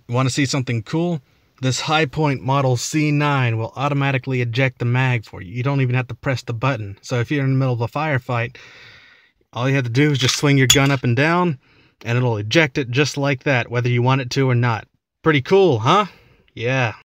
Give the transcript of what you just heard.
You want to see something cool? This Hi-Point Model C9 will automatically eject the mag for you. You don't even have to press the button. So if you're in the middle of a firefight, all you have to do is just swing your gun up and down, and it'll eject it just like that, whether you want it to or not. Pretty cool, huh? Yeah.